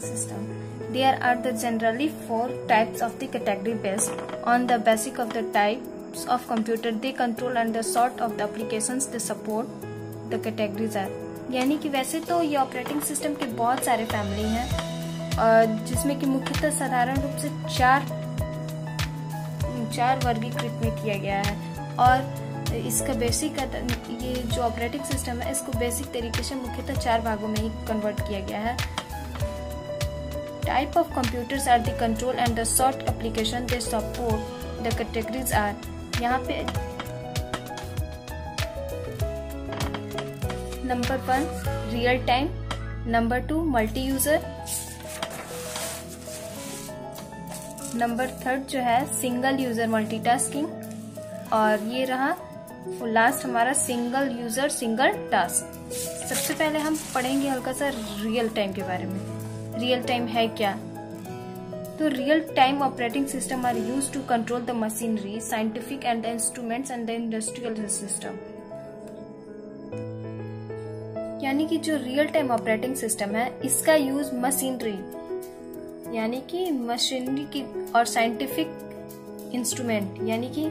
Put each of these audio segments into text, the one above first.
system. There are generally 4 types of the category based on the basic of the types of computer they control and the sort of the applications they support. The categories are, यानी कि वैसे तो ये operating system के बहुत सारे family हैं, जिसमें कि मुख्यतः साधारण रूप से चार वर्गीकृत में किया गया है। और इसका बेसिक, ये जो ऑपरेटिंग सिस्टम है इसको बेसिक तरीके से मुख्यतः 4 भागों में ही कन्वर्ट किया गया है। Type of computers are the control and the sort application they support. The categories are, यहाँ पे number 1 real time, number 2 multi user, number 3 जो है सिंगल यूजर मल्टीटास्किंग, और ये रहा लास्ट हमारा सिंगल यूजर सिंगल टास्क। सबसे पहले हम पढ़ेंगे हल्का सा रियल टाइम के बारे में। रियल टाइम है क्या? तो real time operating system are used to control the machinery, scientific and the instruments and the industrial system. यानी कि जो रियल टाइम ऑपरेटिंग सिस्टम है इसका यूज मशीनरी यानी कि मशीनरी की और साइंटिफिक इंस्ट्रूमेंट, यानी कि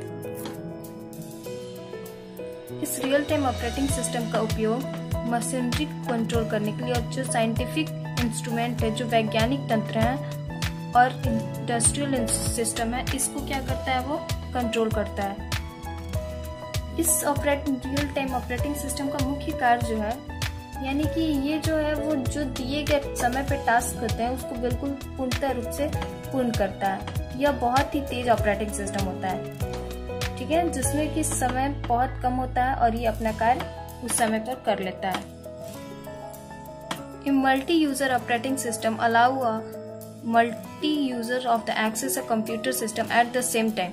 इस रियल टाइम ऑपरेटिंग सिस्टम का उपयोग मशीनरी को कंट्रोल करने के लिए, और जो साइंटिफिक इंस्ट्रूमेंट है, जो वैज्ञानिक तंत्र है और इंडस्ट्रियल सिस्टम है, इसको क्या करता है, वो कंट्रोल करता है। इस रियल टाइम ऑपरेटिंग सिस्टम का मुख्य कार्य जो है, यानी कि ये जो है वो जो दिए गए समय पे टास्क होते हैं उसको बिल्कुल पूर्णतः रूप से पूर्ण करता है। यह बहुत ही तेज ऑपरेटिंग सिस्टम होता है, ठीक है, जिसमें कि समय बहुत कम होता है और ये अपना कार्य उस समय पर कर लेता है। A multi-user operating system allow a multi-user of the access a computer system at the same time.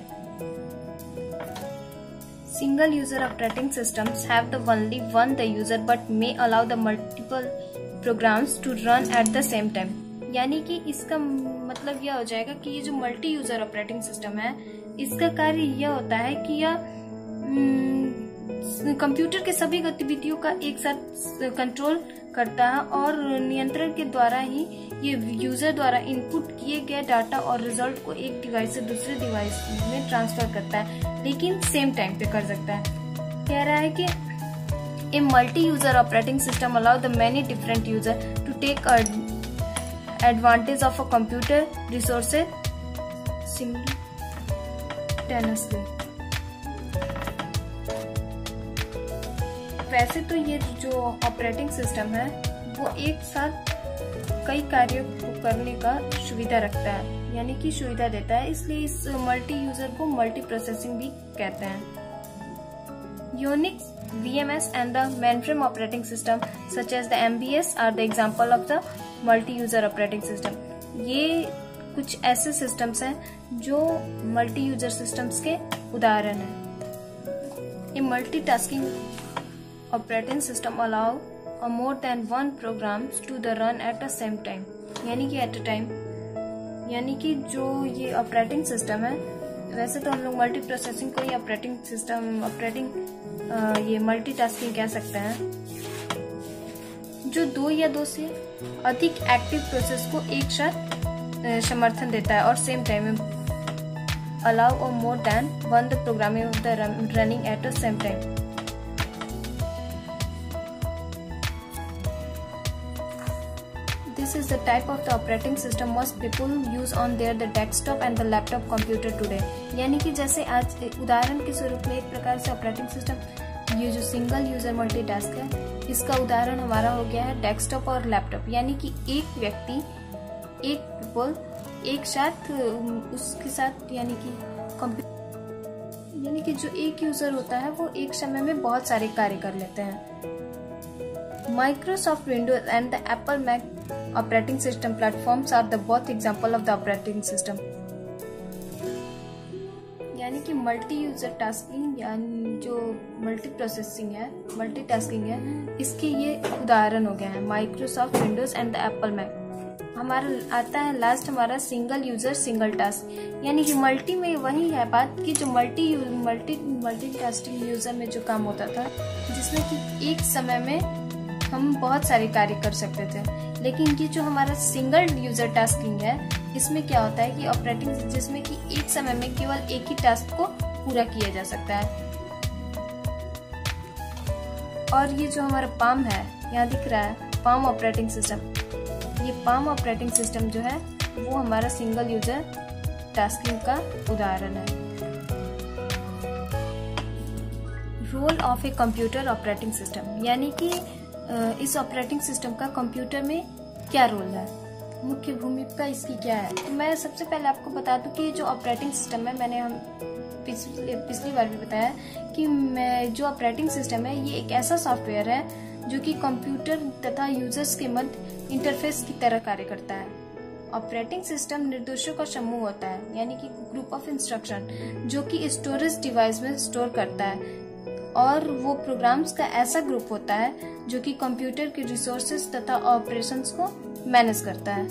Single-user operating systems have the only one the user but may allow the multiple programs to run at the same time. यानी कि इसका मतलब यह हो जाएगा कि ये जो मल्टी यूजर ऑपरेटिंग सिस्टम है इसका कार्य यह होता है कि यह कंप्यूटर के सभी गतिविधियों का एक साथ कंट्रोल करता है और नियंत्रण के द्वारा ही ये यूजर द्वारा इनपुट किए गए डाटा और रिजल्ट को एक डिवाइस से दूसरे डिवाइस में ट्रांसफर करता है, लेकिन सेम टाइम पे कर सकता है। कह रहा है कि a multi user operating system allow the many different user to take advantage of a computer resources simultaneously. वैसे तो ये जो ऑपरेटिंग सिस्टम है वो एक साथ कई कार्यों को करने का सुविधा रखता है, यानी कि सुविधा देता है, इसलिए इस मल्टी यूजर को मल्टी प्रोसेसिंग भी कहते हैं। Unix, VMS and the mainframe operating system such as the MBS are the example of the multi-user operating system. ये कुछ ऐसे सिस्टम्स हैं जो मल्टी यूजर सिस्टम्स के उदाहरण हैं। ये multitasking operating system allow more than one programs to the run at the same time, यानी कि at a time, यानी कि जो ये ऑपरेटिंग सिस्टम है, वैसे तो हम लोग मल्टी प्रोसेसिंग को ही ऑपरेटिंग सिस्टम ये मल्टीटास्किंग कह सकते हैं, जो 2 या 2 से अधिक एक्टिव प्रोसेस को एक साथ समर्थन देता है और सेम टाइम में allow more than one the programming of the running at the same time. This is the type of the operating system most people use on their the desktop and the laptop computer today. यानी कि जैसे आज उदाहरण के स्वरूप में एक प्रकार से ऑपरेटिंग सिस्टम ये जो सिंगल यूजर मल्टीटास्क है इसका उदाहरण हमारा हो गया है डेस्कटॉप और लैपटॉप, यानी कि एक व्यक्ति एक साथ उसके साथ यानी कि कंप्यूटर, यानी कि जो एक यूजर होता है वो एक समय में बहुत सारे कार्य कर लेते हैं। Microsoft Windows and the Apple Mac operating system platforms are the both example of the operating system. यानी कि मल्टी यूजर टास्किंग यानी जो मल्टी प्रोसेसिंग है, मल्टीटास्किंग है, इसके ये उदाहरण हो गए हैं Microsoft Windows and the Apple Mac. हमारा आता है लास्ट हमारा सिंगल यूजर सिंगल टास्क, यानी कि मल्टी में वही है बात कि जो मल्टीटास्किंग यूजर में जो काम होता था जिसमें कि एक समय में हम बहुत सारे कार्य कर सकते थे, लेकिन ये जो हमारा सिंगल यूजर टास्किंग है, इसमें क्या होता है कि ऑपरेटिंग, जिसमें कि एक समय में केवल एक ही टास्क को पूरा किया जा सकता है। और ये जो हमारा पाम है, यहाँ दिख रहा है पाम ऑपरेटिंग सिस्टम, ये पाम ऑपरेटिंग सिस्टम जो है वो हमारा सिंगल यूजर टास्किंग का उदाहरण है। Role of a computer operating system, यानी कि इस ऑपरेटिंग सिस्टम का कंप्यूटर में क्या रोल है, मुख्य भूमिका इसकी क्या है। तो मैं सबसे पहले आपको बता दूं कि जो ऑपरेटिंग सिस्टम है, मैंने हम पिछली बार भी बताया कि जो ऑपरेटिंग सिस्टम है ये एक ऐसा सॉफ्टवेयर है जो कि कंप्यूटर तथा यूजर्स के मध्य इंटरफेस की तरह कार्य करता है। ऑपरेटिंग सिस्टम निर्देशों का समूह होता है, यानी कि ग्रुप ऑफ इंस्ट्रक्शन, जो कि स्टोरेज डिवाइस में स्टोर करता है, और वो प्रोग्राम्स का ऐसा ग्रुप होता है जो कि कंप्यूटर के रिसोर्सेज तथा ऑपरेशंस को मैनेज करता है।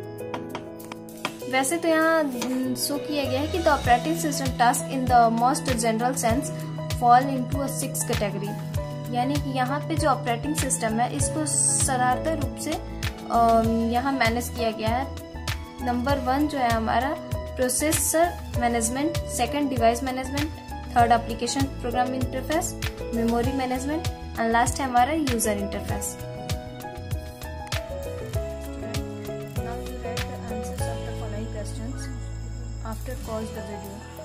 वैसे तो यहाँ शो किया गया है कि the operating system task in the most general sense fall into a 6 category, यानी कि यहाँ पे जो ऑपरेटिंग सिस्टम है इसको साधारण रूप से यहाँ मैनेज किया गया है। नंबर 1 जो है हमारा processor management, second device management, third application program interface, memory management, and last है हमारा user interface. Now you write the answers of the following questions after pause the video.